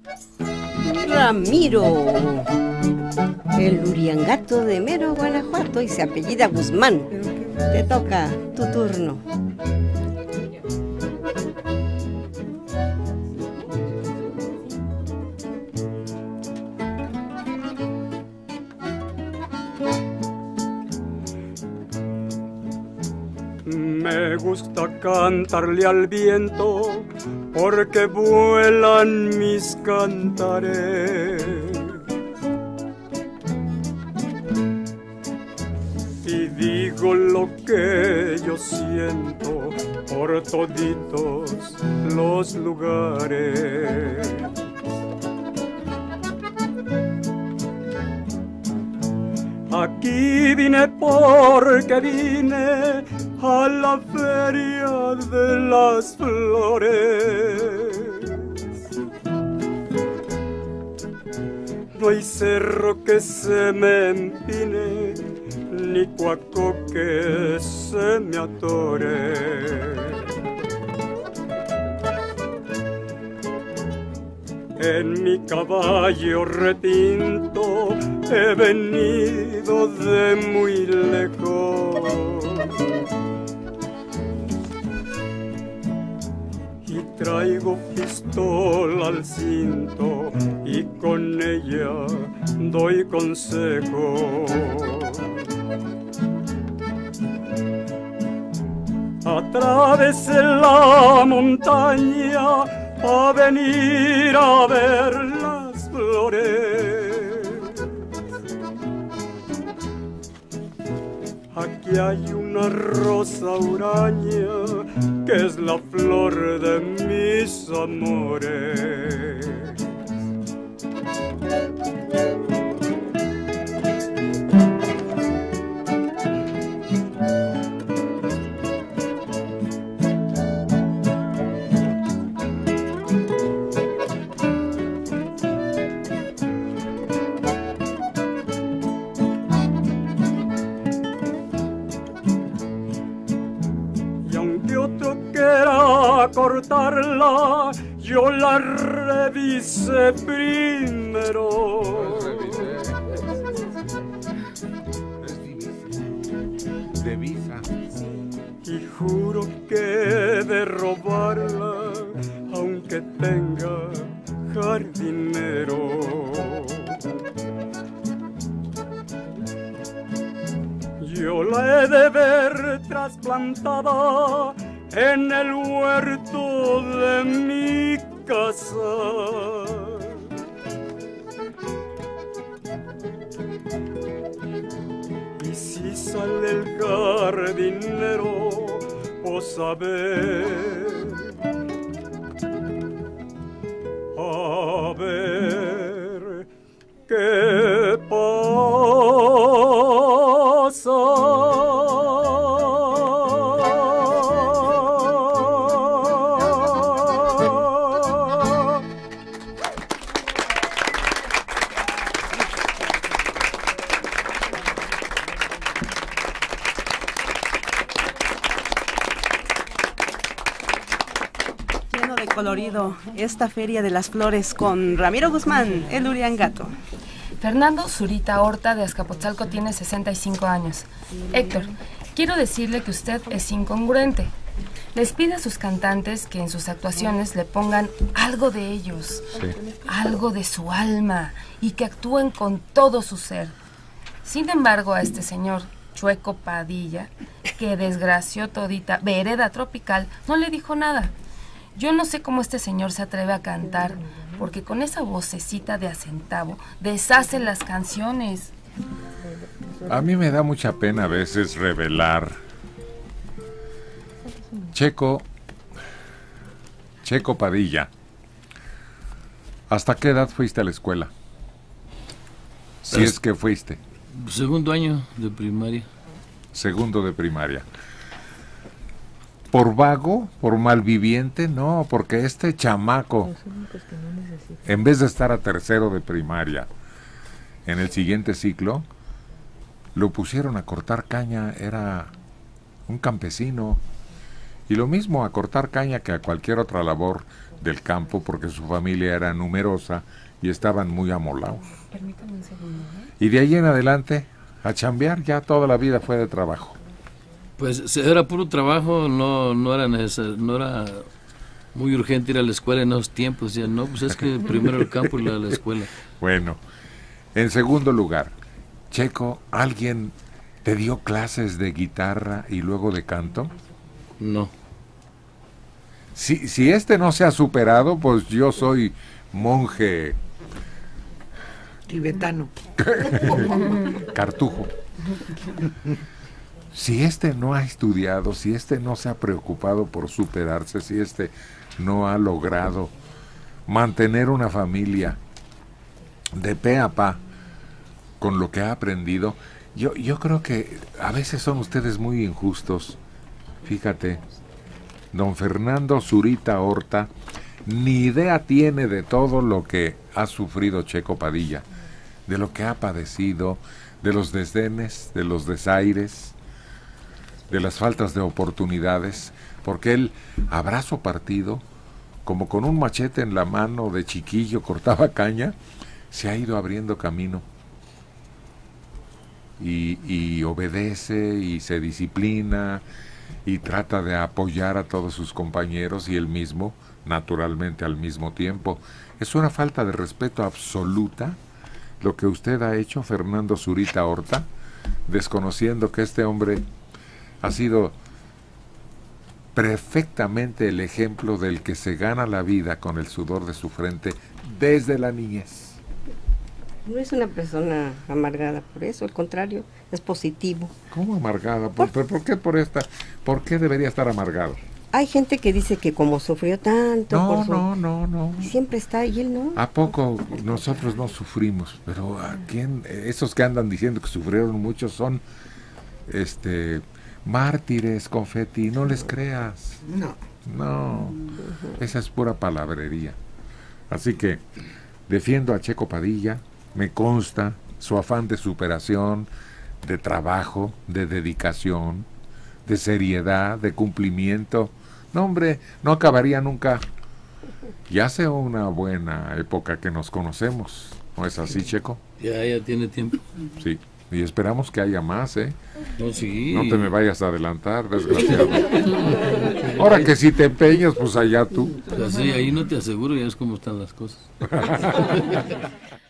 Ramiro, el Uriangato de Mero, Guanajuato, y se apellida Guzmán. Te toca tu turno. Me gusta cantarle al viento porque vuelan mis cantares. Y digo lo que yo siento por toditos los lugares. Aquí vine porque vine a la feria de las flores. No hay cerro que se me empine, ni cuaco que se me atore. En mi caballo retinto he venido de muy lejos y traigo pistola al cinto y con ella doy consejo. Atravesé la montaña a venir a ver las flores. Aquí hay una rosa huraña que es la flor de mis amores. Cortarla, yo la revisé primero. De visa. Y juro que de robarla, aunque tenga jardinero. Yo la he de ver trasplantada en el huerto de mi casa. Y si sale el jardinero, pues a ver qué pasa. Colorido esta Feria de las Flores con Ramiro Guzmán, el Uriangato. Fernando Zurita Horta de Azcapotzalco tiene 65 años. Héctor, quiero decirle que usted es incongruente. Les pide a sus cantantes que en sus actuaciones le pongan algo de ellos, sí, algo de su alma, y que actúen con todo su ser. Sin embargo, a este señor Chueco Padilla, que desgració todita Vereda Tropical, no le dijo nada. Yo no sé cómo este señor se atreve a cantar, porque con esa vocecita de a centavo deshace las canciones. A mí me da mucha pena a veces revelar. Checo Padilla, ¿hasta qué edad fuiste a la escuela? Si es que fuiste. Segundo año de primaria. Segundo de primaria. ¿Por vago? ¿Por malviviente? No, porque este chamaco, en vez de estar a tercero de primaria, en el siguiente ciclo, lo pusieron a cortar caña. Era un campesino Y lo mismo a cortar caña que a cualquier otra labor del campo, porque su familia era numerosa y estaban muy amolados. Permítame un segundo, ¿eh? Y de ahí en adelante, a chambear, ya toda la vida fue de trabajo. Pues era puro trabajo, no era necesario, no era muy urgente ir a la escuela en esos tiempos. Ya no, pues es que primero el campo y la escuela. Bueno, en segundo lugar, Checo, ¿alguien te dio clases de guitarra y luego de canto? No. Si este no se ha superado, pues yo soy monje Tibetano. cartujo. Si este no ha estudiado, si este no se ha preocupado por superarse, si este no ha logrado mantener una familia de pe a pa con lo que ha aprendido, yo creo que a veces son ustedes muy injustos. Fíjate, don Fernando Zurita Horta ni idea tiene de todo lo que ha sufrido Checo Padilla, de lo que ha padecido, de los desdenes, de los desaires, de las faltas de oportunidades, porque él, a brazo partido, como con un machete en la mano de chiquillo cortaba caña, se ha ido abriendo camino y obedece y se disciplina y trata de apoyar a todos sus compañeros y él mismo, naturalmente al mismo tiempo. Es una falta de respeto absoluta lo que usted ha hecho, Fernando Zurita Horta, desconociendo que este hombre ha sido perfectamente el ejemplo del que se gana la vida con el sudor de su frente desde la niñez. No es una persona amargada por eso, al contrario, es positivo. ¿Cómo amargada? ¿Por qué ¿Por qué debería estar amargado? Hay gente que dice que como sufrió tanto por su... No. Siempre está y él no. ¿A poco nosotros no sufrimos? Pero ¿a quién? Esos que andan diciendo que sufrieron mucho son mártires, Confetti, no les creas. No, esa es pura palabrería. Así que defiendo a Checo Padilla, me consta su afán de superación, de trabajo, de dedicación, de seriedad, de cumplimiento. No, hombre, no acabaría nunca. Ya hace una buena época que nos conocemos, ¿no es así, Checo? Ya tiene tiempo. Sí, y esperamos que haya más, ¿eh? No, sí. No te me vayas a adelantar, desgraciado. Ahora que si te empeñas, pues allá tú. Pues así, ahí no te aseguro, ya es como están las cosas.